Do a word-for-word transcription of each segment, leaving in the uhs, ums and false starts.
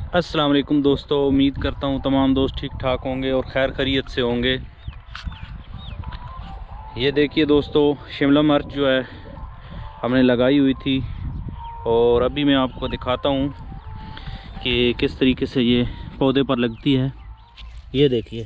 अस्सलाम वालेकुम दोस्तों, उम्मीद करता हूँ तमाम दोस्त ठीक ठाक होंगे और खैर खैरियत से होंगे। ये देखिए दोस्तों, शिमला मिर्च जो है हमने लगाई हुई थी और अभी मैं आपको दिखाता हूँ कि किस तरीके से ये पौधे पर लगती है। ये देखिए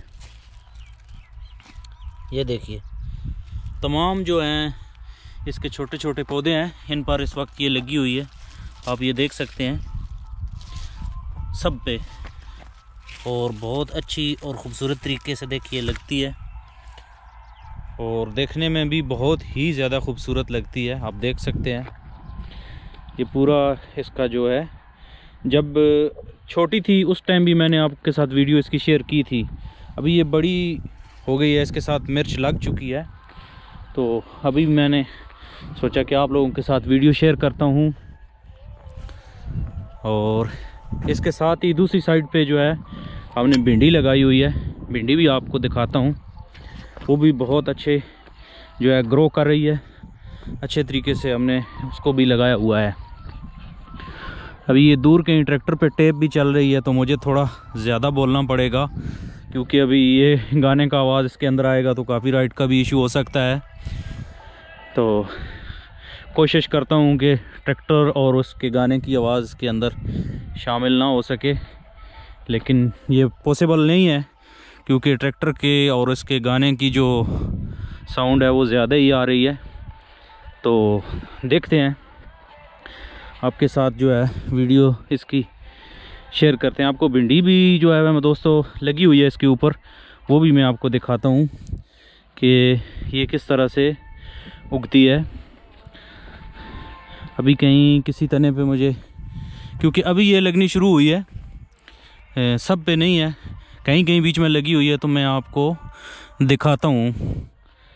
ये देखिए तमाम जो हैं इसके छोटे छोटे पौधे हैं, इन पर इस वक्त ये लगी हुई है। आप ये देख सकते हैं सब पे, और बहुत अच्छी और ख़ूबसूरत तरीके से देखिए लगती है और देखने में भी बहुत ही ज़्यादा खूबसूरत लगती है। आप देख सकते हैं ये पूरा इसका जो है, जब छोटी थी उस टाइम भी मैंने आपके साथ वीडियो इसकी शेयर की थी। अभी ये बड़ी हो गई है, इसके साथ मिर्च लग चुकी है, तो अभी मैंने सोचा कि आप लोगों के साथ वीडियो शेयर करता हूँ। और इसके साथ ही दूसरी साइड पे जो है हमने भिंडी लगाई हुई है। भिंडी भी आपको दिखाता हूँ, वो भी बहुत अच्छे जो है ग्रो कर रही है। अच्छे तरीके से हमने उसको भी लगाया हुआ है। अभी ये दूर कहीं ट्रैक्टर पे टेप भी चल रही है, तो मुझे थोड़ा ज़्यादा बोलना पड़ेगा क्योंकि अभी ये गाने का आवाज़ इसके अंदर आएगा तो कॉपीराइट का भी इशू हो सकता है। तो कोशिश करता हूँ कि ट्रैक्टर और उसके गाने की आवाज़ के अंदर शामिल ना हो सके, लेकिन ये पॉसिबल नहीं है क्योंकि ट्रैक्टर के और इसके गाने की जो साउंड है वो ज़्यादा ही आ रही है। तो देखते हैं, आपके साथ जो है वीडियो इसकी शेयर करते हैं। आपको भिंडी भी जो है मैं दोस्तों लगी हुई है इसके ऊपर, वो भी मैं आपको दिखाता हूँ कि ये किस तरह से उगती है। अभी कहीं किसी तने पे मुझे, क्योंकि अभी ये लगनी शुरू हुई है, ए, सब पे नहीं है, कहीं कहीं बीच में लगी हुई है, तो मैं आपको दिखाता हूँ।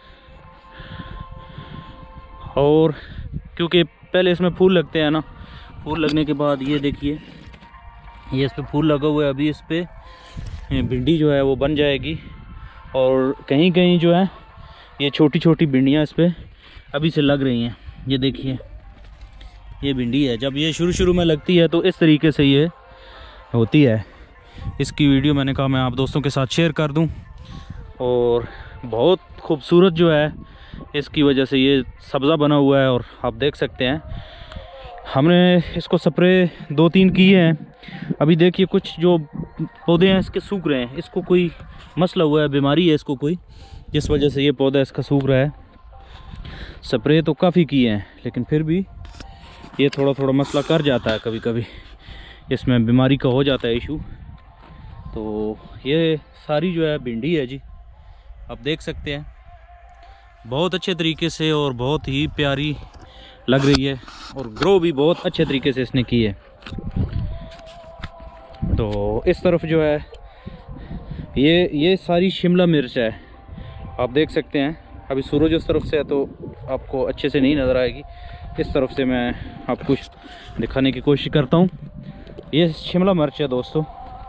और क्योंकि पहले इसमें फूल लगते हैं ना, फूल लगने के बाद ये देखिए ये इस पे फूल लगा हुआ है। अभी इस पे भिंडी जो है वो बन जाएगी और कहीं कहीं जो है ये छोटी छोटी भिंडियाँ इस पे अभी से लग रही हैं। ये देखिए ये भिंडी है, जब ये शुरू शुरू में लगती है तो इस तरीके से ये होती है। इसकी वीडियो मैंने कहा मैं आप दोस्तों के साथ शेयर कर दूं, और बहुत खूबसूरत जो है इसकी वजह से ये सब्ज़ा बना हुआ है। और आप देख सकते हैं हमने इसको स्प्रे दो तीन किए हैं। अभी देखिए कुछ जो पौधे हैं इसके सूख रहे हैं, इसको कोई मसला हुआ है, बीमारी है इसको कोई, जिस वजह से ये पौधा इसका सूख रहा है। स्प्रे तो काफ़ी किए हैं लेकिन फिर भी ये थोड़ा थोड़ा मसला कर जाता है, कभी कभी इसमें बीमारी का हो जाता है इशू। तो ये सारी जो है भिंडी है जी, आप देख सकते हैं बहुत अच्छे तरीके से और बहुत ही प्यारी लग रही है और ग्रो भी बहुत अच्छे तरीके से इसने की है। तो इस तरफ जो है ये ये सारी शिमला मिर्च है, आप देख सकते हैं। अभी सूरज उस तरफ से है तो आपको अच्छे से नहीं नज़र आएगी, इस तरफ से मैं आपको दिखाने की कोशिश करता हूँ। ये शिमला मिर्च है दोस्तों,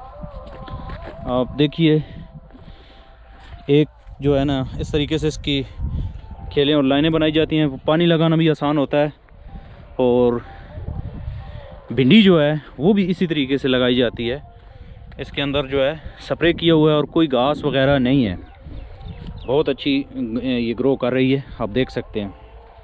आप देखिए एक जो है ना इस तरीके से इसकी खेलें और लाइनें बनाई जाती हैं। पानी लगाना भी आसान होता है और भिंडी जो है वो भी इसी तरीके से लगाई जाती है। इसके अंदर जो है स्प्रे किया हुआ है और कोई घास वगैरह नहीं है, बहुत अच्छी ये ग्रो कर रही है, आप देख सकते हैं।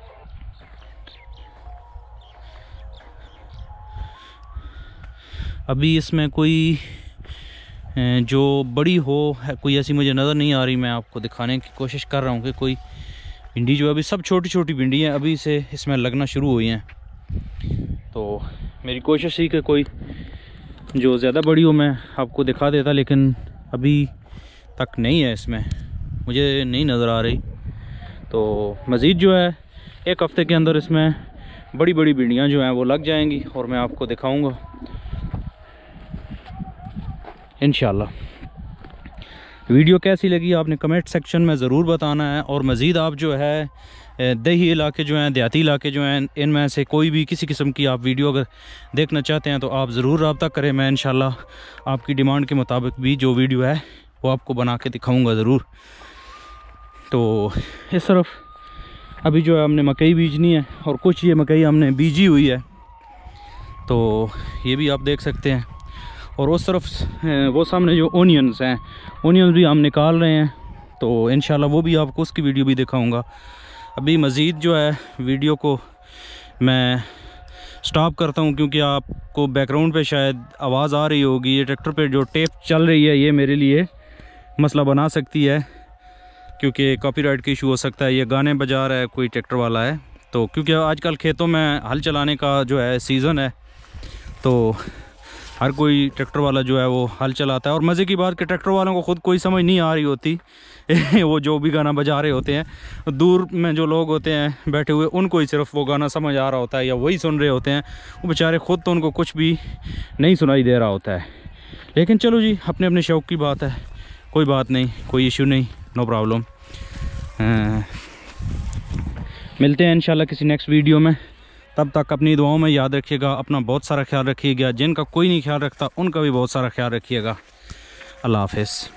अभी इसमें कोई जो बड़ी हो है कोई ऐसी मुझे नज़र नहीं आ रही। मैं आपको दिखाने की कोशिश कर रहा हूँ कि कोई भिंडी जो है, अभी सब छोटी छोटी भिंडी हैं, अभी से इसमें लगना शुरू हुई हैं। तो मेरी कोशिश ही कि कोई जो ज़्यादा बड़ी हो मैं आपको दिखा देता, लेकिन अभी तक नहीं है, इसमें मुझे नहीं नज़र आ रही। तो मज़ीद जो है एक हफ़्ते के अंदर इसमें बड़ी बड़ी भिंडियाँ जो हैं वो लग जाएंगी और मैं आपको दिखाऊँगा इंशाल्लाह। वीडियो कैसी लगी आपने कमेंट सेक्शन में ज़रूर बताना है। और मज़ीद आप जो है दही इलाके जो हैं, देहाती इलाके जो हैं, इनमें से कोई भी किसी किस्म की आप वीडियो अगर देखना चाहते हैं तो आप ज़रूर रब्ता करें। मैं इंशाल्लाह आपकी डिमांड के मुताबिक भी जो वीडियो है वो आपको बना के दिखाऊँगा ज़रूर। तो इस तरफ अभी जो है हमने मकई बीजनी है और कुछ ये मकई हमने बीजी हुई है, तो ये भी आप देख सकते हैं। और उस तरफ वो सामने जो ओनियंस हैं, ओनियंस भी हम निकाल रहे हैं, तो इंशाल्लाह वो भी आपको उसकी वीडियो भी दिखाऊंगा। अभी मज़ीद जो है वीडियो को मैं स्टॉप करता हूं, क्योंकि आपको बैकग्राउंड पे शायद आवाज़ आ रही होगी। ये ट्रैक्टर पे जो टेप चल रही है ये मेरे लिए मसला बना सकती है, क्योंकि कॉपीराइट का इशू हो सकता है। ये गाने बजा रहा है कोई ट्रैक्टर वाला है, तो क्योंकि आजकल खेतों में हल चलाने का जो है सीज़न है, तो हर कोई ट्रैक्टर वाला जो है वो हल चलाता है। और मज़े की बात कि ट्रैक्टर वालों को ख़ुद कोई समझ नहीं आ रही होती वो जो भी गाना बजा रहे होते हैं, दूर में जो लोग होते हैं बैठे हुए, उनको ही सिर्फ वो गाना समझ आ रहा होता है या वही सुन रहे होते हैं। वो बेचारे ख़ुद तो उनको कुछ भी नहीं सुनाई दे रहा होता है। लेकिन चलो जी, अपने अपने शौक़ की बात है, कोई बात नहीं, कोई इशू नहीं, नो प्रॉब्लम। मिलते हैं इंशाल्लाह किसी नेक्स्ट वीडियो में। तब तक अपनी दुआओं में याद रखिएगा, अपना बहुत सारा ख्याल रखिएगा। जिनका कोई नहीं ख्याल रखता उनका भी बहुत सारा ख्याल रखिएगा। अल्लाह हाफ़िज़।